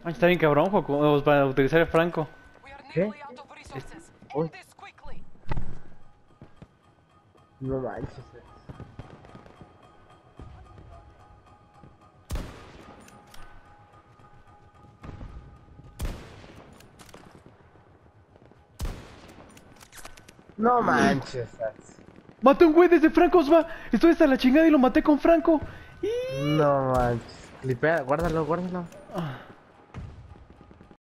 Ay, está bien cabrón, Joco, para utilizar el franco. ¿Qué? Uy, no manches. No manches. ¡Maté a un güey desde franco, Osva! Estoy hasta la chingada y lo maté con franco. No manches. Clipea, guárdalo, guárdalo. Ah.